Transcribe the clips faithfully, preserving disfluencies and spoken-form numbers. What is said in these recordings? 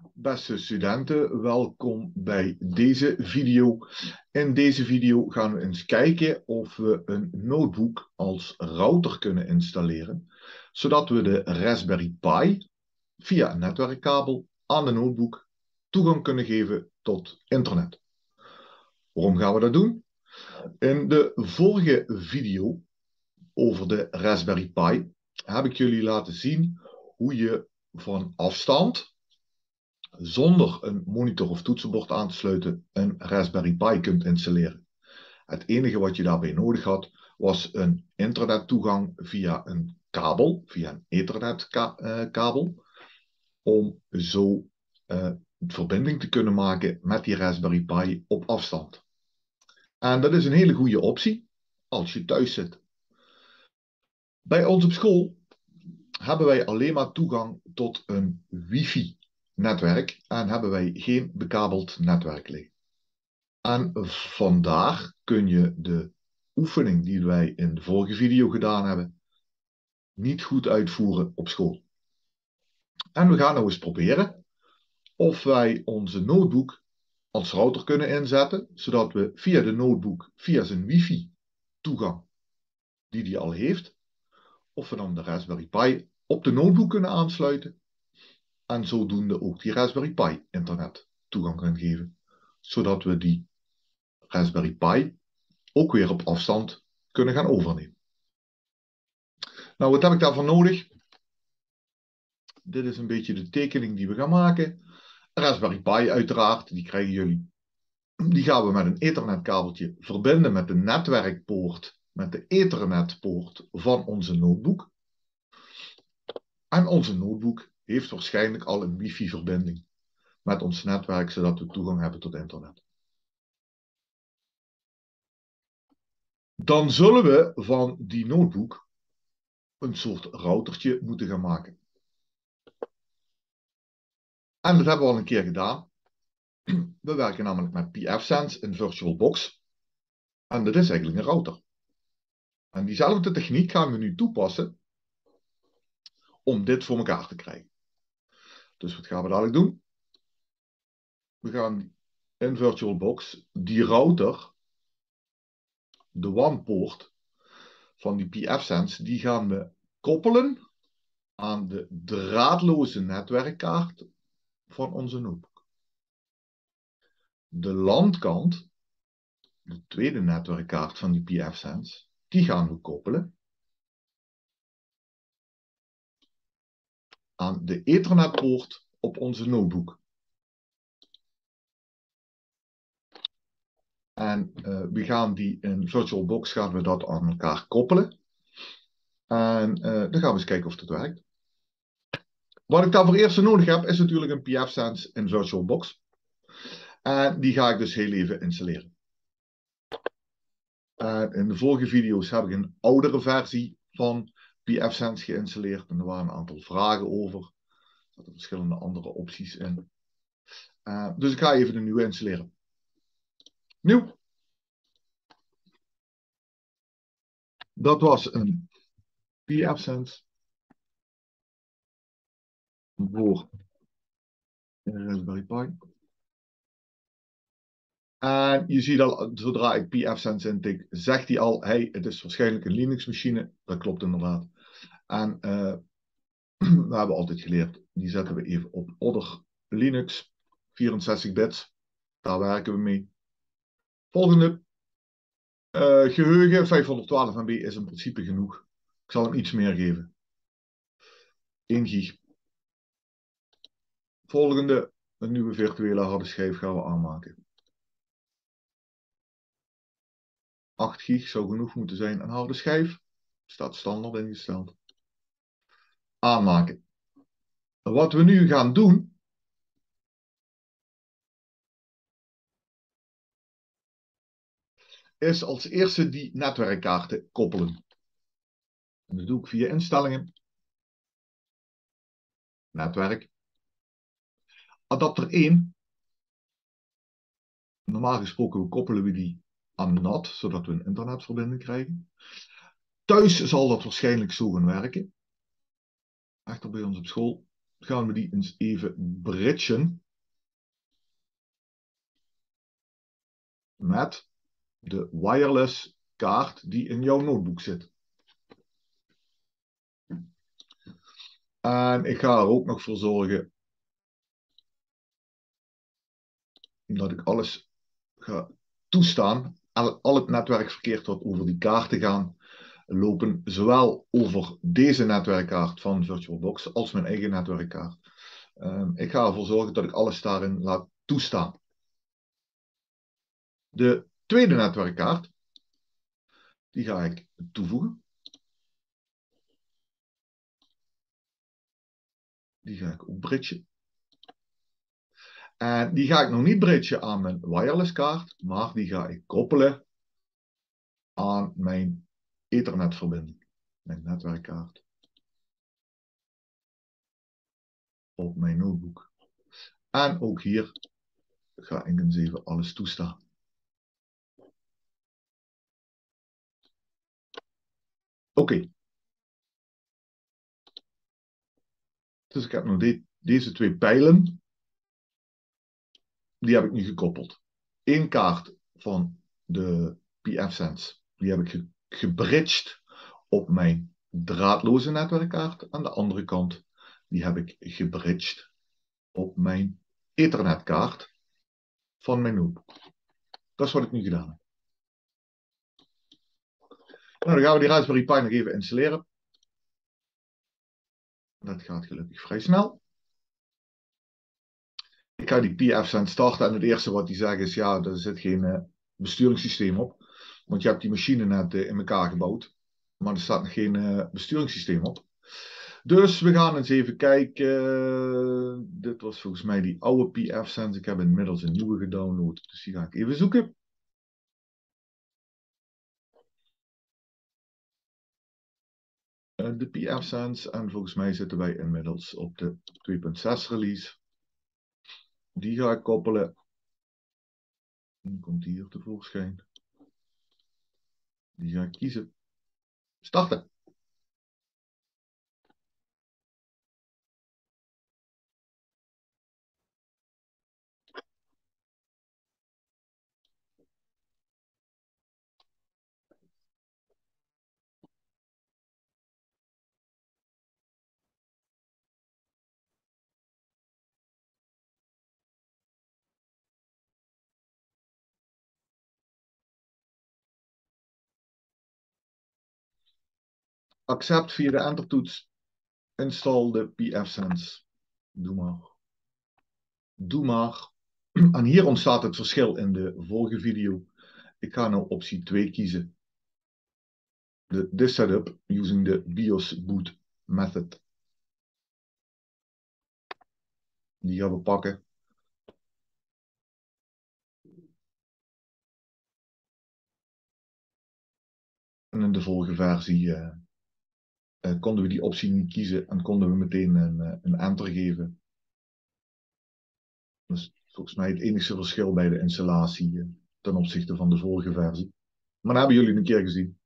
Beste studenten, welkom bij deze video. In deze video gaan we eens kijken of we een notebook als router kunnen installeren, zodat we de Raspberry Pi via een netwerkkabel aan de notebook toegang kunnen geven tot internet. Waarom gaan we dat doen? In de vorige video over de Raspberry Pi heb ik jullie laten zien hoe je van afstand, zonder een monitor of toetsenbord aan te sluiten, een Raspberry Pi kunt installeren. Het enige wat je daarbij nodig had, was een internettoegang via een kabel, via een ethernetkabel, om zo uh, verbinding te kunnen maken met die Raspberry Pi op afstand. En dat is een hele goede optie als je thuis zit. Bij ons op school hebben wij alleen maar toegang tot een wifi netwerk en hebben wij geen bekabeld netwerk liggen. En vandaar kun je de oefening die wij in de vorige video gedaan hebben niet goed uitvoeren op school. En we gaan nou eens proberen of wij onze notebook als router kunnen inzetten, zodat we via de notebook, via zijn wifi toegang die die al heeft, of we dan de Raspberry Pi op de notebook kunnen aansluiten en zodoende ook die Raspberry Pi internet toegang kunnen geven, zodat we die Raspberry Pi ook weer op afstand kunnen gaan overnemen. Nou, wat heb ik daarvoor nodig? Dit is een beetje de tekening die we gaan maken. Raspberry Pi uiteraard, die krijgen jullie. Die gaan we met een ethernetkabeltje verbinden met de netwerkpoort, met de ethernetpoort van onze notebook. En onze notebook heeft waarschijnlijk al een wifi verbinding met ons netwerk, zodat we toegang hebben tot internet. Dan zullen we van die notebook een soort routertje moeten gaan maken. En dat hebben we al een keer gedaan. We werken namelijk met pfSense in VirtualBox. En dat is eigenlijk een router. En diezelfde techniek gaan we nu toepassen om dit voor elkaar te krijgen. Dus wat gaan we dadelijk doen? We gaan in VirtualBox die router, de WAN-poort van die pfSense, die gaan we koppelen aan de draadloze netwerkkaart van onze notebook. De LAN-kant, de tweede netwerkkaart van die pfSense, die gaan we koppelen aan de ethernetpoort op onze notebook. En uh, we gaan die in VirtualBox gaan we dat aan elkaar koppelen. En uh, dan gaan we eens kijken of dat werkt. Wat ik daarvoor eerst nodig heb, is natuurlijk een pfSense in VirtualBox. En die ga ik dus heel even installeren. En in de vorige video's heb ik een oudere versie van pfSense geïnstalleerd. En er waren een aantal vragen over. Er zaten verschillende andere opties in. Uh, dus ik ga even de nieuwe installeren. Nieuw. Dat was een pfSense voor een Raspberry Pi. En je ziet al, zodra ik pfSense intik, zegt hij al, hey, het is waarschijnlijk een Linux machine. Dat klopt inderdaad. En uh, we hebben altijd geleerd, die zetten we even op Odder Linux, vierenzestig bits. Daar werken we mee. Volgende. Uh, geheugen, vijfhonderdtwaalf M B is in principe genoeg. Ik zal hem iets meer geven. één gig. Volgende. Een nieuwe virtuele harde schijf gaan we aanmaken. acht gig zou genoeg moeten zijn. Een harde schijf. Staat standaard ingesteld. Aanmaken. Wat we nu gaan doen. Is als eerste die netwerkkaarten koppelen. En dat doe ik via instellingen. Netwerk. Adapter één. Normaal gesproken koppelen we die aan N A T, zodat we een internetverbinding krijgen. Thuis zal dat waarschijnlijk zo gaan werken. Echter bij ons op school gaan we die eens even bridgen met de wireless kaart die in jouw notebook zit. En ik ga er ook nog voor zorgen dat ik alles ga toestaan. Al, al het netwerkverkeer wat over die kaarten gaan, lopen zowel over deze netwerkkaart van VirtualBox als mijn eigen netwerkkaart. Um, ik ga ervoor zorgen dat ik alles daarin laat toestaan. De tweede netwerkkaart, die ga ik toevoegen. Die ga ik ook bridgen. En die ga ik nog niet bridgen aan mijn wireless kaart, maar die ga ik koppelen aan mijn Ethernetverbinding, mijn netwerkkaart op mijn notebook. En ook hier ga ik eens even alles toestaan. Oké. Okay. Dus ik heb nog de, deze twee pijlen. Die heb ik nu gekoppeld. Eén kaart van de P F Sense. Die heb ik ge gebridged op mijn draadloze netwerkkaart. Aan de andere kant, die heb ik gebridged op mijn Ethernetkaart van mijn notebook. Dat is wat ik nu gedaan heb. Nou, dan gaan we die Raspberry Pi nog even installeren. Dat gaat gelukkig vrij snel. Ik ga die P F Sense starten en het eerste wat die zeggen is, ja, er zit geen uh, besturingssysteem op. Want je hebt die machine net uh, in elkaar gebouwd. Maar er staat nog geen uh, besturingssysteem op. Dus we gaan eens even kijken. Dit was volgens mij die oude P F Sense. Ik heb inmiddels een nieuwe gedownload. Dus die ga ik even zoeken. Uh, de P F Sense. En volgens mij zitten wij inmiddels op de twee punt zes release. Die ga ik koppelen. Dan komt die hier tevoorschijn. Die ga ik kiezen. Starten. Accept via de entertoets. Install de P F Sense. Doe maar. Doe maar. En hier ontstaat het verschil in de vorige video. Ik ga nou optie twee kiezen. De this setup using the BIOS boot method. Die gaan we pakken. En in de vorige versie uh, uh, konden we die optie niet kiezen en konden we meteen een, uh, een enter geven. Dat is volgens mij het enige verschil bij de installatie uh, ten opzichte van de vorige versie. Maar dat hebben jullie een keer gezien.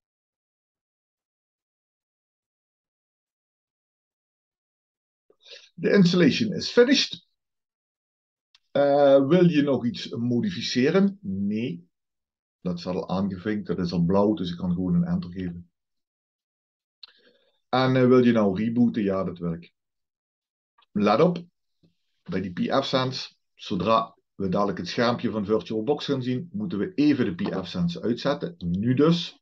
De installation is finished. Uh, wil je nog iets modificeren? Nee. Dat is al aangevinkt. Dat is al blauw, dus ik kan gewoon een enter geven. En uh, wil je nou rebooten? Ja, dat wil ik. Let op. Bij die P F Sense. Zodra we dadelijk het schermpje van VirtualBox gaan zien, moeten we even de P F Sense uitzetten. Nu dus.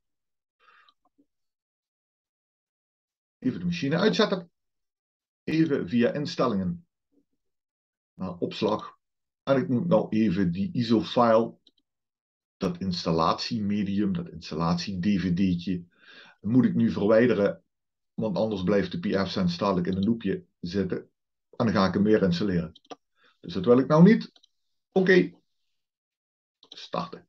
Even de machine uitzetten. Even via instellingen naar opslag. En ik moet nou even die I S O-file, dat installatiemedium, dat installatie-D V D'tje, moet ik nu verwijderen, want anders blijft de P F Sense dadelijk in een loopje zitten. En dan ga ik hem weer installeren. Dus dat wil ik nou niet. Oké. Okay. Starten.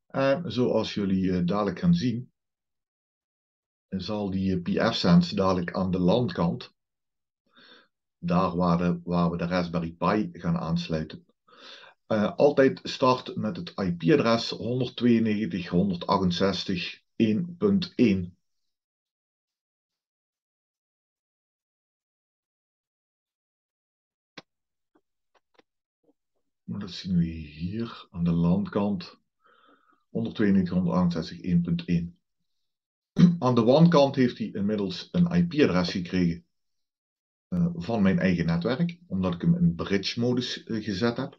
En zoals jullie uh, dadelijk gaan zien, zal die P F-Sense dadelijk aan de landkant, daar waar, de, waar we de Raspberry Pi gaan aansluiten, uh, altijd start met het I P-adres honderdtweeënnegentig punt honderdachtenzestig punt één punt één. Dat zien we hier aan de landkant. honderdtweeënnegentig punt honderdachtenzestig punt één punt één. Aan de WAN-kant heeft hij inmiddels een I P-adres gekregen uh, van mijn eigen netwerk, omdat ik hem in bridge-modus uh, gezet heb.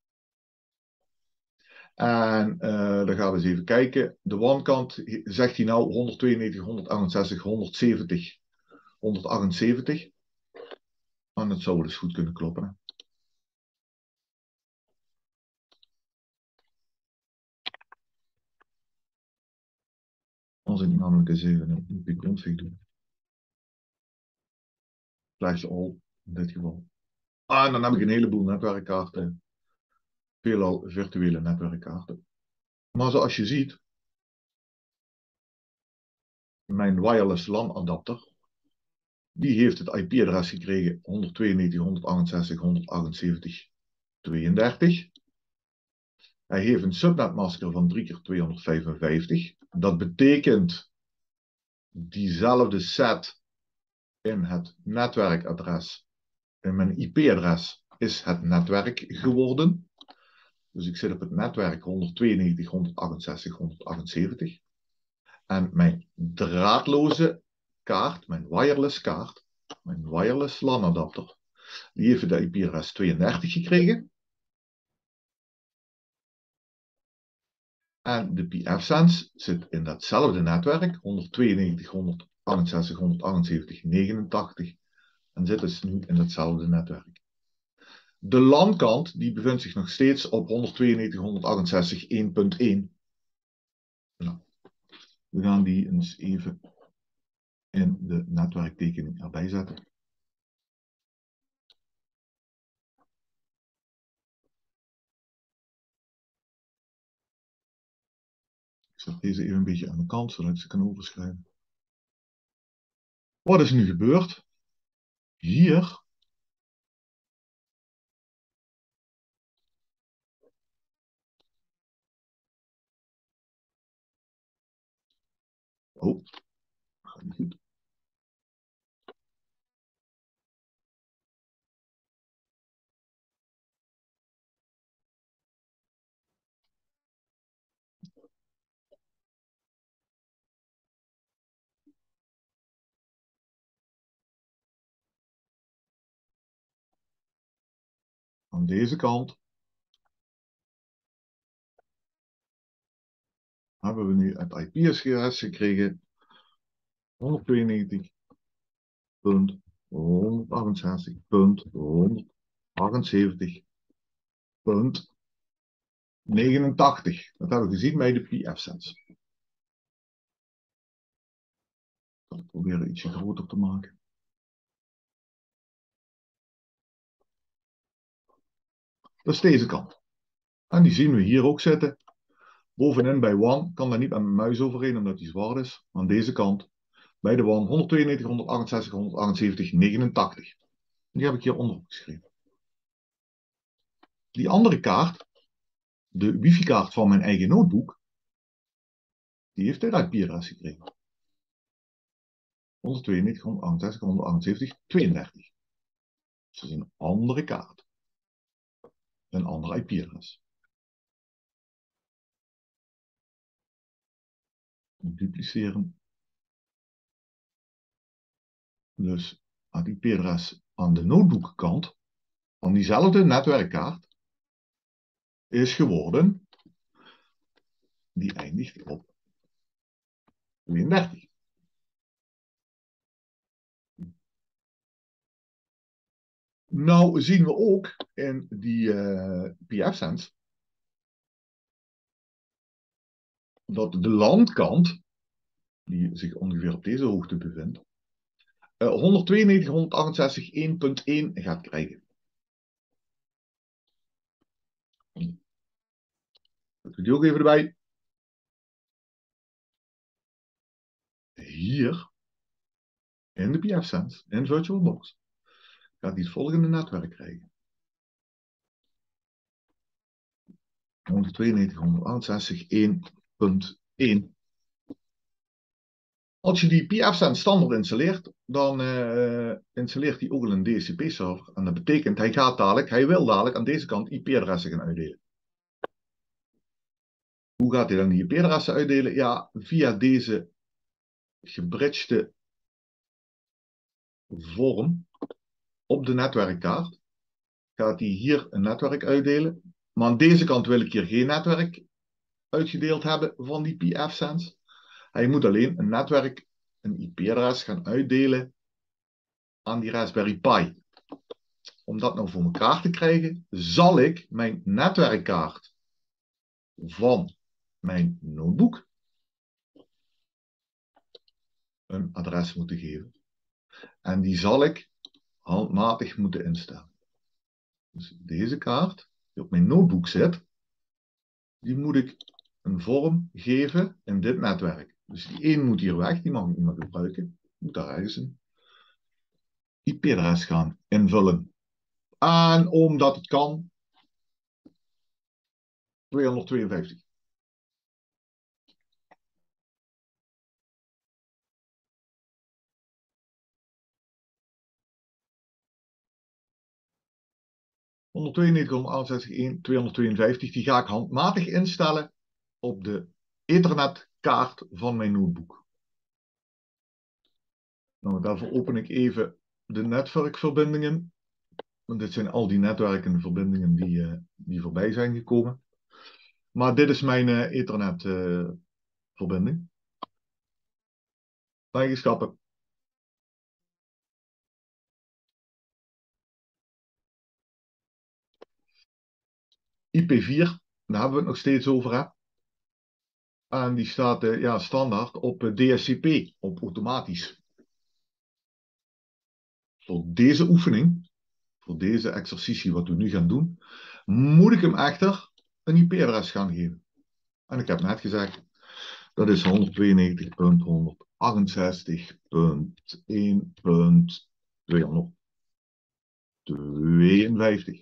En uh, dan gaan we eens even kijken. De WAN-kant zegt hij nou honderdtweeënnegentig punt honderdachtenzestig punt honderdzeventig punt honderdachtenzeventig. En dat zou wel eens goed kunnen kloppen. Hè? Als ik namelijk eens even een I P-config doe. Slash all in dit geval. Ah, en dan heb ik een heleboel netwerkkaarten. Veelal virtuele netwerkkaarten. Maar zoals je ziet, mijn wireless LAN adapter, die heeft het I P-adres gekregen honderdtweeënnegentig punt honderdachtenzestig punt honderdachtenzeventig punt tweeëndertig. Hij heeft een subnetmasker van drie keer tweehonderdvijfenvijftig. Dat betekent diezelfde set in het netwerkadres. In mijn I P-adres is het netwerk geworden. Dus ik zit op het netwerk honderdtweeënnegentig punt honderdachtenzestig punt honderdachtenzeventig. En mijn draadloze kaart, mijn wireless kaart, mijn wireless LAN adapter, die heeft de I P-adres tweeëndertig gekregen. En de P F-Sense zit in datzelfde netwerk, honderdtweeënnegentig punt honderdachtenzestig punt honderdachtenzeventig punt negenentachtig. En zit dus nu in datzelfde netwerk. De LAN-kant die bevindt zich nog steeds op honderdtweeënnegentig punt honderdachtenzestig punt één punt één. Nou, we gaan die eens even in de netwerktekening erbij zetten. Ik zet deze even een beetje aan de kant, zodat ik ze kan overschrijven. Wat is nu gebeurd? Hier oh, gaat niet goed. Aan deze kant hebben we nu het I P-adres gekregen honderdtweeënnegentig punt honderdachtenzestig punt honderdachtenzeventig punt negenentachtig. Dat hebben we gezien bij de P F-Sense. Ik zal het proberen ietsje groter te maken. Dat is deze kant. En die zien we hier ook zitten. Bovenin bij WAN kan daar niet met mijn muis overheen omdat die zwart is. Aan deze kant bij de WAN honderdtweeënnegentig, honderdachtenzestig, honderdachtenzeventig, negenentachtig. Die heb ik hier onder geschreven. Die andere kaart, de wifi-kaart van mijn eigen notebook, die heeft het I P-adres gekregen. honderdtweeënnegentig, honderdachtenzestig, honderdachtenzeventig, tweeëndertig. Dus dat is een andere kaart. Een ander I P-adres. Dupliceren. Dus het I P-adres aan de notebookkant van diezelfde netwerkkaart is geworden, die eindigt op tweeëndertig. Nou zien we ook in die uh, P F-Sense dat de landkant, die zich ongeveer op deze hoogte bevindt, uh, honderdtweeënnegentig, honderdachtenzestig, één punt één gaat krijgen. Dat doe ik ook even erbij. hier in de pfSense, in VirtualBox, gaat hij het volgende netwerk krijgen. honderdtweeënnegentig punt honderdachtenzestig punt één punt één. Als je die pfSense standaard installeert, dan uh, installeert hij ook al een D H C P-server. En dat betekent, hij gaat dadelijk, hij wil dadelijk aan deze kant I P-adressen gaan uitdelen. Hoe gaat hij dan die I P-adressen uitdelen? Ja, via deze gebridgede vorm op de netwerkkaart gaat hij hier een netwerk uitdelen. Maar aan deze kant wil ik hier geen netwerk uitgedeeld hebben van die pfSense. Hij moet alleen een netwerk, een I P-adres gaan uitdelen aan die Raspberry Pi. Om dat nou voor elkaar te krijgen, zal ik mijn netwerkkaart van mijn notebook een adres moeten geven. En die zal ik handmatig moeten instellen. Dus deze kaart die op mijn notebook zit, die moet ik een vorm geven in dit netwerk. Dus die één moet hier weg, die mag ik niet meer gebruiken. Ik moet daar ergens een I P-adres gaan invullen. En omdat het kan, tweehonderdtweeënvijftig. honderdtweeënnegentig punt honderdachtenzestig punt één tweehonderdtweeënvijftig, die ga ik handmatig instellen op de Ethernet-kaart van mijn notebook. Nou, daarvoor open ik even de netwerkverbindingen. Want dit zijn al die netwerken verbindingen die, uh, die voorbij zijn gekomen. Maar dit is mijn uh, Ethernet uh, verbinding. Eigenschappen. I P vier, daar hebben we het nog steeds over. Hè? En die staat uh, ja, standaard op uh, D H C P, op automatisch. Voor deze oefening, voor deze exercitie wat we nu gaan doen, moet ik hem echter een I P-adres gaan geven. En ik heb net gezegd, dat is honderdtweeënnegentig punt honderdachtenzestig punt één punt tweehonderdtweeënvijftig.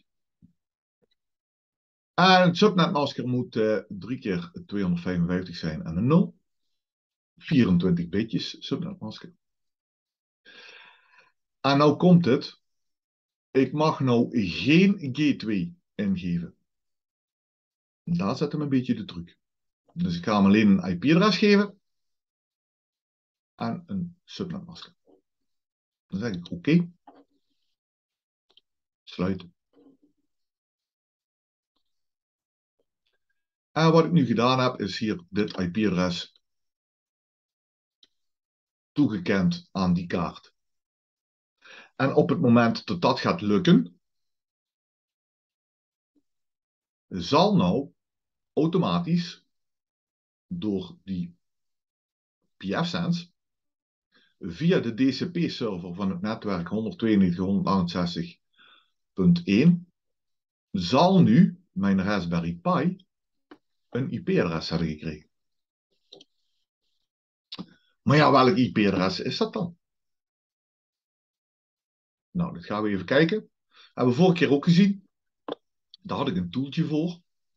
En het subnetmasker moet uh, drie keer tweehonderdvijfenvijftig zijn en een nul. vierentwintig bitjes subnetmasker. En nou komt het. Ik mag nou geen gateway ingeven. Daar zit hem een beetje de truc. Dus ik ga hem alleen een I P-adres geven. En een subnetmasker. Dan zeg ik oké. Okay. Sluiten. En wat ik nu gedaan heb, is hier dit I P-adres toegekend aan die kaart. En op het moment dat dat gaat lukken, zal nou automatisch door die pfSense via de D C P-server van het netwerk honderdtweeënnegentig punt honderdachtenzestig punt één zal nu mijn Raspberry Pi een I P-adres hebben gekregen. Maar ja, welk I P-adres is dat dan? Nou, dat gaan we even kijken. Dat hebben we vorige keer ook gezien. Daar had ik een toeltje voor.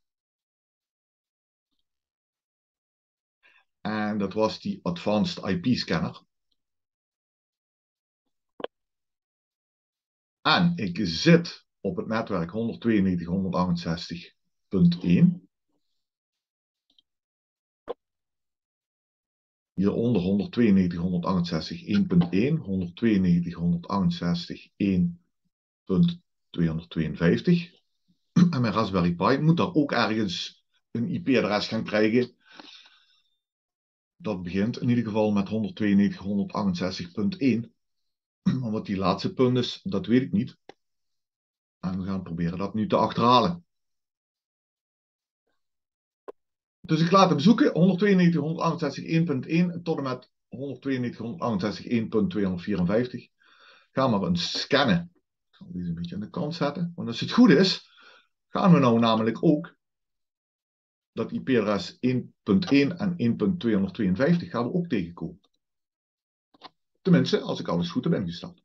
En dat was die Advanced I P Scanner. En ik zit op het netwerk honderdtweeënnegentig punt honderdachtenzestig punt één. Hieronder honderdtweeënnegentig punt honderdachtenzestig punt één punt één, honderdtweeënnegentig punt honderdachtenzestig punt één punt tweehonderdtweeënvijftig. En mijn Raspberry Pi moet daar ook ergens een I P-adres gaan krijgen. Dat begint in ieder geval met honderdtweeënnegentig punt honderdachtenzestig punt één. Maar wat die laatste punt is, dat weet ik niet. En we gaan proberen dat nu te achterhalen. Dus ik laat hem zoeken, honderdtweeënnegentig punt honderdachtenzestig punt één punt één tot en met honderdtweeënnegentig punt honderdachtenzestig punt één punt tweehonderdvierenvijftig. Ga maar eens scannen. Ik zal deze een beetje aan de kant zetten. Want als het goed is, gaan we nou namelijk ook dat I P-adres één punt één en één punt tweehonderdtweeënvijftig gaan we ook tegenkomen. Tenminste, als ik alles goed heb ingesteld.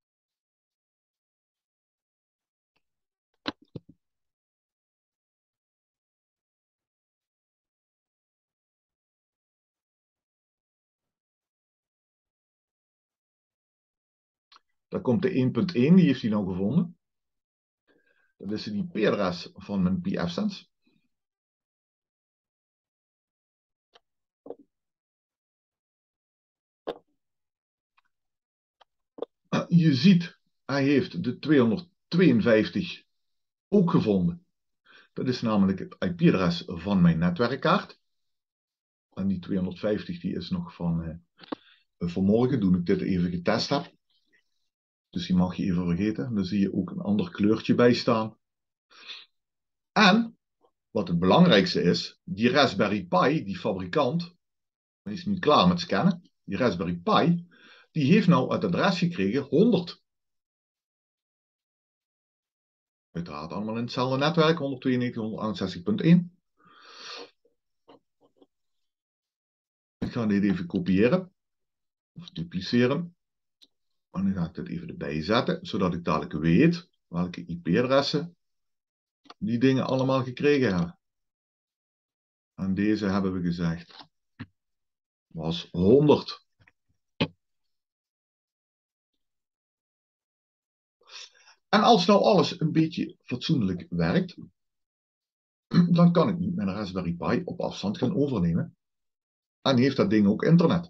Daar komt de één punt één, die heeft hij nou gevonden. Dat is die I P-adres van mijn pfSense. Je ziet, hij heeft de tweehonderdtweeënvijftig ook gevonden. Dat is namelijk het I P-adres van mijn netwerkkaart. En die tweehonderdvijftig die is nog van uh, vanmorgen, toen ik dit even getest heb. Dus die mag je even vergeten. Dan zie je ook een ander kleurtje bij staan. En, wat het belangrijkste is, die Raspberry Pi, die fabrikant, hij is niet klaar met scannen. Die Raspberry Pi, die heeft nou het adres gekregen honderd. Uiteraard allemaal in hetzelfde netwerk, honderdtweeënnegentig punt honderdachtzestig punt één. Ik ga dit even kopiëren. Of dupliceren. En dan ga ik dit even erbij zetten, zodat ik dadelijk weet welke I P-adressen die dingen allemaal gekregen hebben. En deze hebben we gezegd was honderd. En als nou alles een beetje fatsoenlijk werkt, dan kan ik nu mijn Raspberry Pi op afstand gaan overnemen. En heeft dat ding ook internet.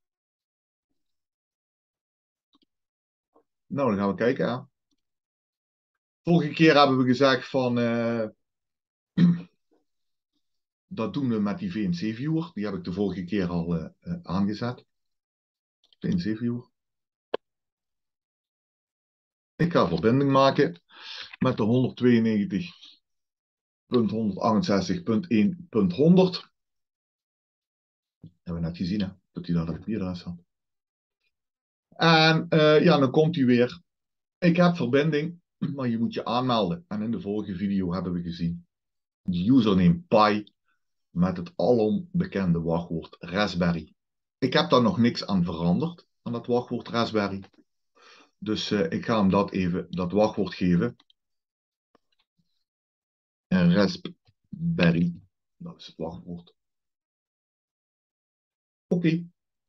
Nou, dan gaan we kijken. Hè. Vorige keer hebben we gezegd van... Uh, dat doen we met die V N C-viewer. Die heb ik de vorige keer al uh, uh, aangezet. V N C-viewer. Ik ga verbinding maken met de honderdtweeënnegentig punt honderdachtzestig punt één punt honderd. Hebben we net gezien, hè? Dat hij daar dat adres had. En uh, ja, dan komt hij weer. Ik heb verbinding, maar je moet je aanmelden. En in de vorige video hebben we gezien de username Pi met het alom bekende wachtwoord Raspberry. Ik heb daar nog niks aan veranderd, aan dat wachtwoord Raspberry. Dus uh, ik ga hem dat even, dat wachtwoord geven. En Raspberry, dat is het wachtwoord. Oké. Okay.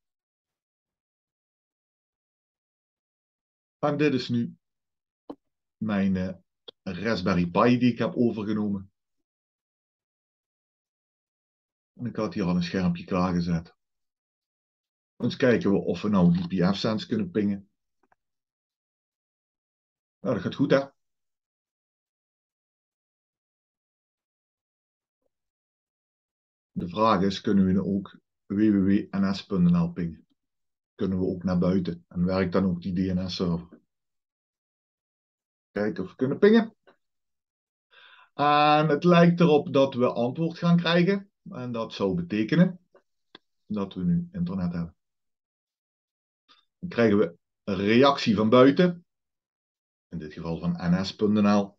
En dit is nu mijn uh, Raspberry Pi die ik heb overgenomen. En ik had hier al een schermpje klaargezet. Eens kijken we of we nou die pfSense kunnen pingen. Nou, dat gaat goed, hè? De vraag is, kunnen we ook w w w punt n s punt n l pingen? Kunnen we ook naar buiten? En werkt dan ook die D N S-server? Kijken of we kunnen pingen. En het lijkt erop dat we antwoord gaan krijgen. En dat zou betekenen dat we nu internet hebben. Dan krijgen we een reactie van buiten. In dit geval van n s punt n l.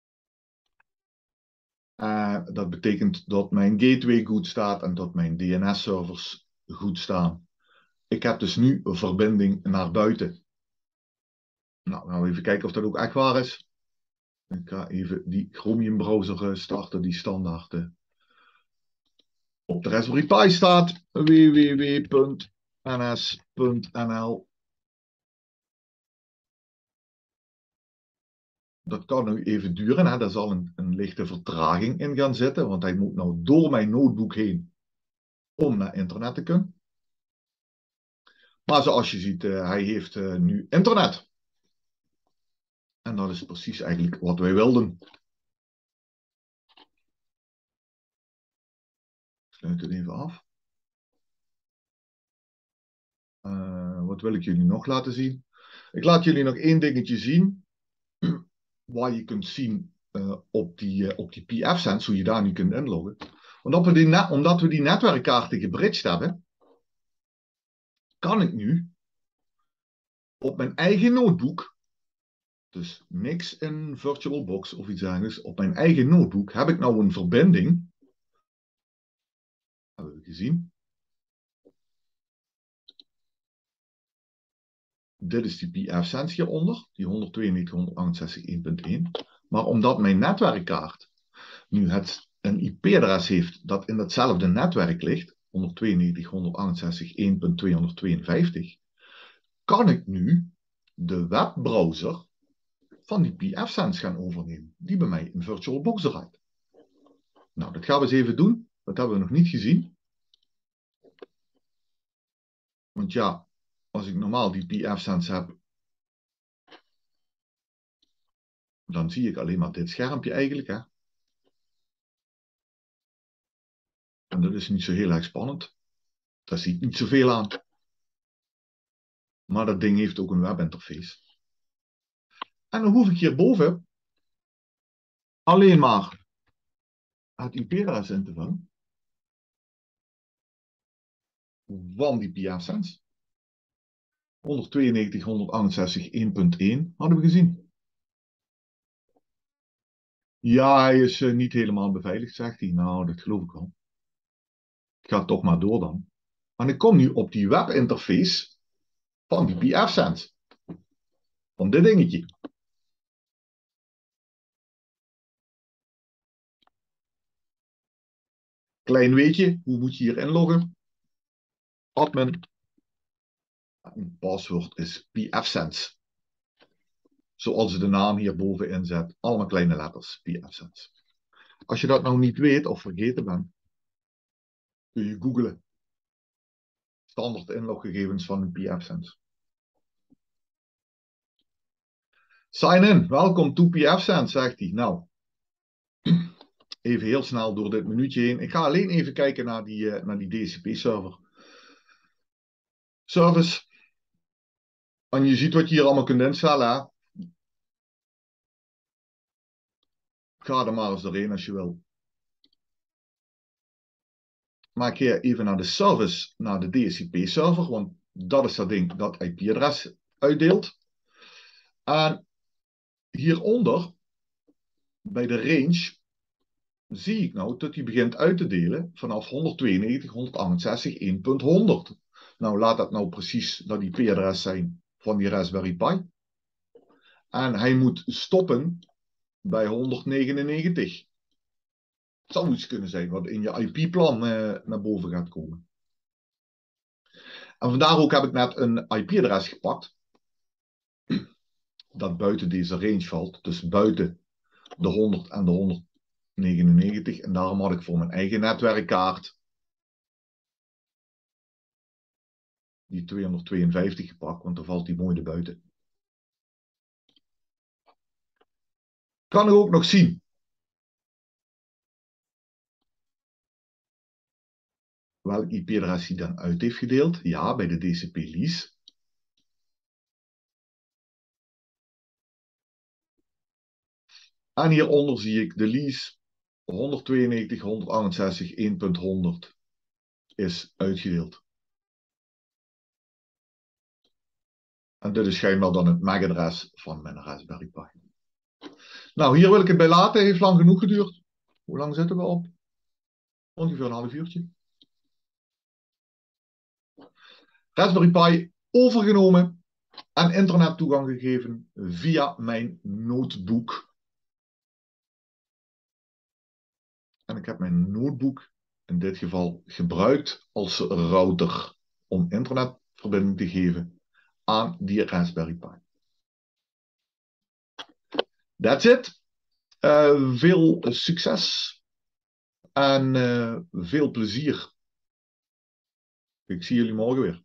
Uh, dat betekent dat mijn gateway goed staat en dat mijn D N S-servers goed staan. Ik heb dus nu een verbinding naar buiten. Nou, gaan we even kijken of dat ook echt waar is. Ik ga even die Chromium browser starten, die standaard uh, op de Raspberry Pi staat. w w w punt n s punt n l. Dat kan nu even duren, hè. Daar zal een, een lichte vertraging in gaan zitten, want hij moet nou door mijn notebook heen om naar internet te kunnen. Maar zoals je ziet, uh, hij heeft uh, nu internet. En dat is precies eigenlijk wat wij wilden. Ik sluit het even af. Uh, wat wil ik jullie nog laten zien? Ik laat jullie nog één dingetje zien. Waar je kunt zien uh, op die, uh, op die pfSense, hoe je daar nu kunt inloggen. Omdat we die, omdat we die netwerkkaarten gebridged hebben, kan ik nu op mijn eigen notebook, dus niks in VirtualBox of iets dergelijks, op mijn eigen notebook heb ik nou een verbinding. Hebben we gezien. dit is die pfSense hieronder, die honderdtweeënnegentig punt honderdachtzestig punt één punt één. Maar omdat mijn netwerkkaart nu het, een I P-adres heeft dat in datzelfde netwerk ligt, honderdtweeënnegentig punt honderdachtzestig punt één punt tweehonderdtweeënvijftig, kan ik nu de webbrowser van die pfSense gaan overnemen, die bij mij in VirtualBox draait. Nou, dat gaan we eens even doen. Dat hebben we nog niet gezien. Want ja, als ik normaal die pfSense heb, dan zie ik alleen maar dit schermpje eigenlijk, hè. En dat is niet zo heel erg spannend. Daar zie ik niet zoveel aan. Maar dat ding heeft ook een webinterface. En dan hoef ik hierboven alleen maar het I P-adres in te vullen van die pfSense. honderdtweeënnegentig punt honderdachtzestig punt één punt één hadden we gezien. Ja, hij is uh, niet helemaal beveiligd, zegt hij. Nou, dat geloof ik wel. Ik ga toch maar door dan. En ik kom nu op die webinterface van die pfSense. Van dit dingetje. Klein weetje, hoe moet je hier inloggen? Admin. Het paswoord is pfSense. Zoals de naam hierboven inzet. Allemaal kleine letters, pfSense. Als je dat nou niet weet of vergeten bent, kun je googlen. Standaard inloggegevens van een pfSense. Sign in, welkom to pfSense, zegt hij. Nou, even heel snel door dit minuutje heen. Ik ga alleen even kijken naar die, uh, naar die D C P-server. Service. En je ziet wat je hier allemaal kunt instellen. Hè? Ga er maar eens doorheen als je wil. Maak je even naar de service, naar de D C P-server, want dat is dat ding dat I P-adres uitdeelt. En hieronder, bij de range, zie ik nou dat die begint uit te delen vanaf honderdtweeënnegentig punt honderdachtzestig punt één punt honderd. Nou, laat dat nou precies dat I P-adres zijn van die Raspberry Pi. En hij moet stoppen bij honderdnegenennegentig. Het zou iets kunnen zijn wat in je I P-plan eh, naar boven gaat komen. En vandaar ook heb ik net een I P-adres gepakt. Dat buiten deze range valt. Dus buiten de honderd en de honderdnegenennegentig. En daarom had ik voor mijn eigen netwerkkaart die tweehonderdtweeënvijftig gepakt. Want dan valt die mooi erbuiten. Kan ik ook nog zien. Welk I P-adres hij dan uit heeft gedeeld? Ja, bij de D C P-lease. En hieronder zie ik de lease honderdtweeënnegentig punt honderdachtzestig punt één punt honderd is uitgedeeld. En dit is schijnbaar dan het M A C-adres van mijn Raspberry Pi. Nou, hier wil ik het bij laten. Heeft lang genoeg geduurd. Hoe lang zitten we op? Ongeveer een half uurtje. Raspberry Pi overgenomen en internettoegang gegeven via mijn notebook. En ik heb mijn notebook in dit geval gebruikt als router om internetverbinding te geven aan die Raspberry Pi. That's it. Uh, veel succes en uh, veel plezier. Ik zie jullie morgen weer.